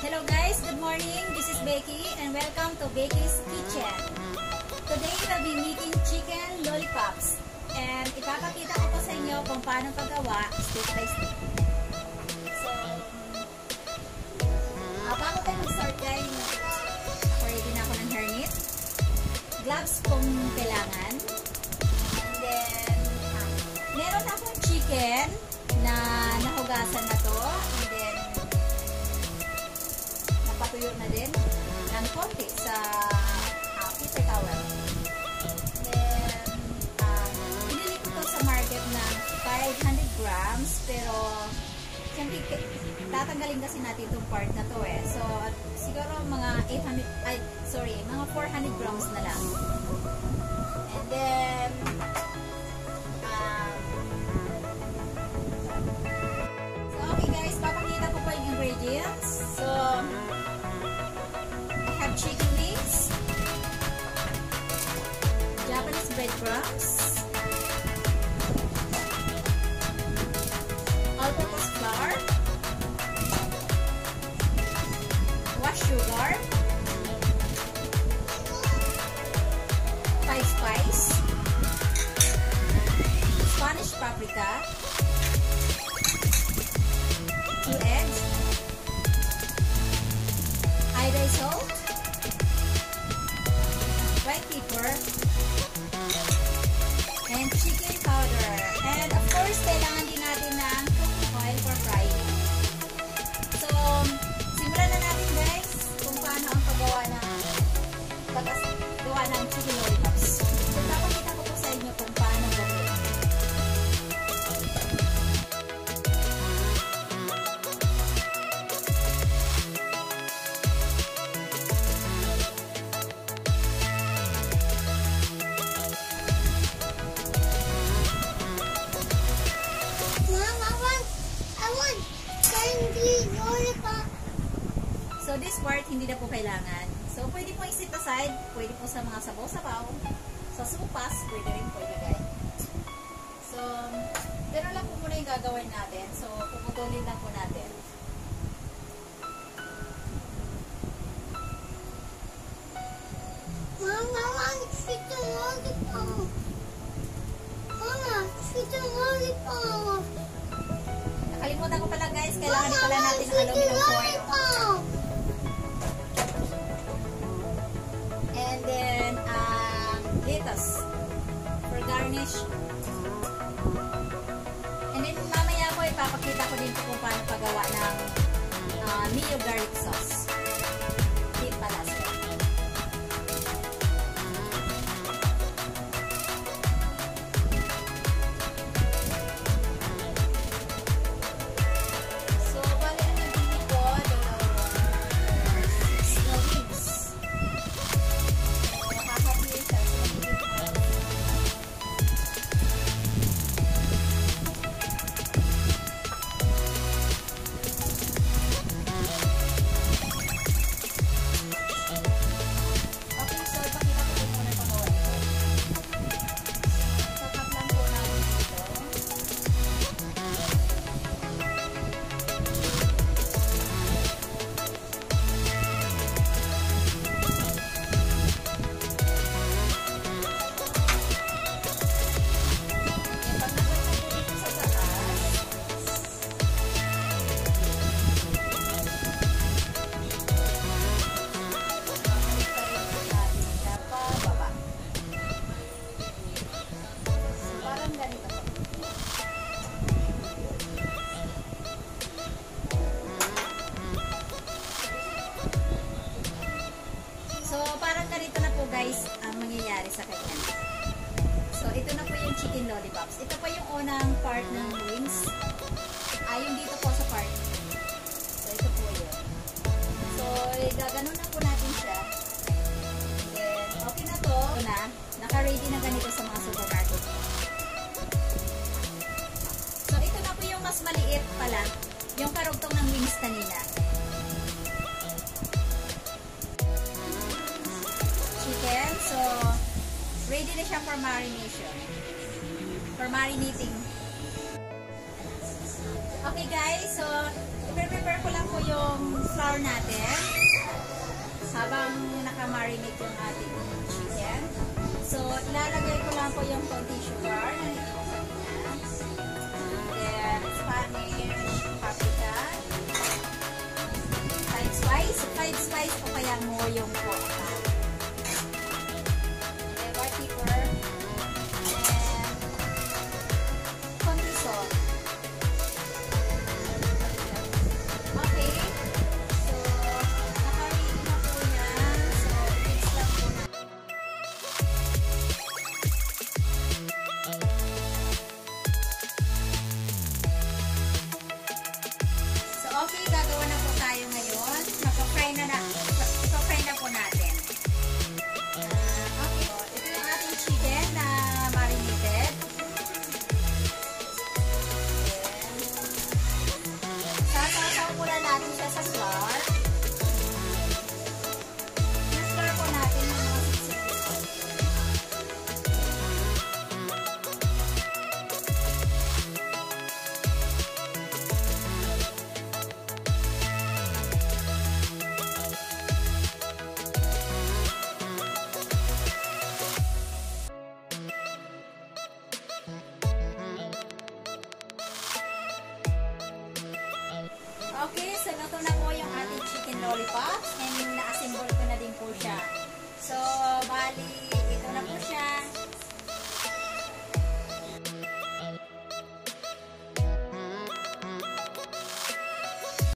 Hello guys, good morning. This is Becky and welcome to Becky's Kitchen. Today we'll be making chicken lollipops and ipapakita ko po sa inyo kung paano paggawa step by step. So, bago tayo mag-start guys, ready na ako ng hairnet. Gloves kung kailangan. And then, meron akong chicken na nahugasan na to. And then, napatuyo na din ng konti sa paper towel. Then, pinili ko to sa market na 500 grams. Pero, siyempre, tatanggalin kasi natin itong part na to eh. So, siguro mga 400 grams na lang. And then, okay guys, papakita ko pa yung ingredients. So, I have chicken wings, Japanese breadcrumbs, all-purpose flour, washed sugar, 5 spice, Spanish paprika, 2 eggs, iodized salt, white pepper, and chicken powder. And of course, kailangan din natin ng cooking oil for frying. So, simulan na natin guys kung paano ang paggawa ng chicken lollipops. So, papakita ko po sa inyo kung paano gawin. So, this part, hindi na po kailangan. So, pwede po i-set aside. Pwede po sa mga sabaw-sabaw. Sa sopas, pwede rin po ilagay. So, gano'n lang po muna yung gagawin natin. So, puputulin lang po natin. Mama, sweet lollipop. Mama, sweet lollipop. Nakalimutan ko pala guys, kailangan din pala natin ng aluminum foil. And then, lettuce for garnish. And then, mamaya po ipapakita ko din po kung paano paggawa ng mayo garlic sauce. Deep pala siya. Guys, ang mangyayari sa kanya. So, ito na po yung chicken lollipops. Ito pa yung unang part ng wings. Yung dito po sa part. So, ito po yun. So, gaganon na po natin siya. Then, okay na to. Naka-ready na ganito sa mga supermarket. So, ito na po yung mas maliit pala. Yung karugtong ng wings kanina. Chicken. So, ready na siya for marination. For marinating. Okay guys, so prepare ko lang po yung flour natin habang naka-marinate yung ating chicken. So, ilalagay ko lang po yung konti sugar na hindi ko kanina. Then, Spanish, paprika, five spice o kaya mo yung pork. Okay, white pepper, and konti salt. Okay, so naka-ready na po yan. So, mix lang po na. So, okay, gagawa na po tayo ngayon. Mapa-fry na po natin. Okay, ito yung ating chicken na marinated. Sasaw po na natin siya sa flour. I-flour po natin ng mga siksik. Okay, so luto na po yung ating chicken lollipops and na-assemble ko na din po siya. So, bali, ito na po siya.